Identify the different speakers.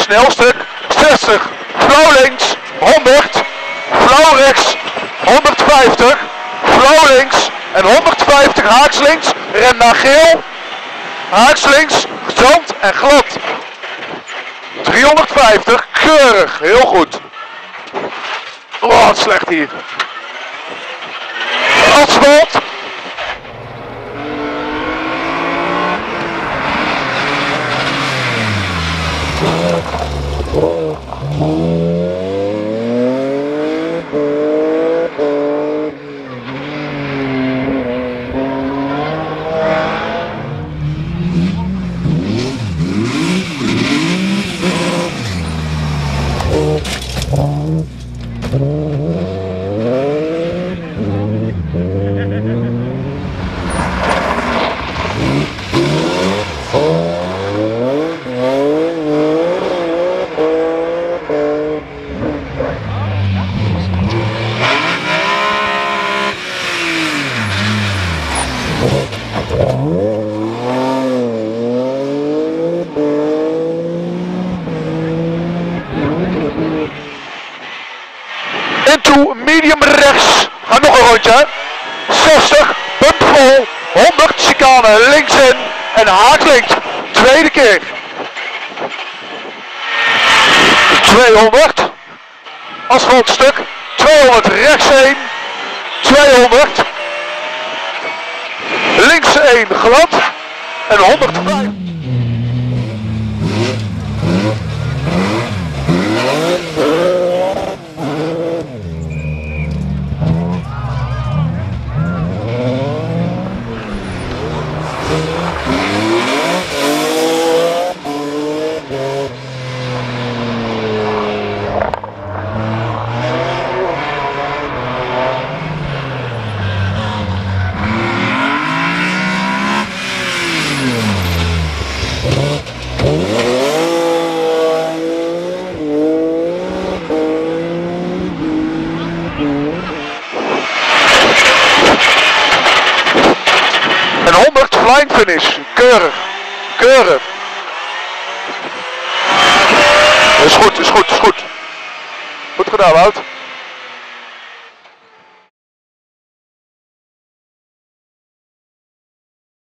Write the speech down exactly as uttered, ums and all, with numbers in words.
Speaker 1: snelstuk, zestig, flauw links, honderd, flauw rechts, honderdvijftig, flauw links en honderdvijftig haaks links, ren naar geel, haaks links, zand en glad. driehonderdvijftig, keurig, heel goed. Oh, wat slecht hier. Asfalt. Into medium rechts. Ga nog een rondje. zestig, pump vol. honderd, chicane links in. En haak links. Tweede keer. tweehonderd. Asfaltstuk. tweehonderd rechts heen. tweehonderd. Links één glad. En honderdvijf. En honderd flying finish. Keurig. Keurig. Is goed, is goed, is goed. Goed gedaan, Wout.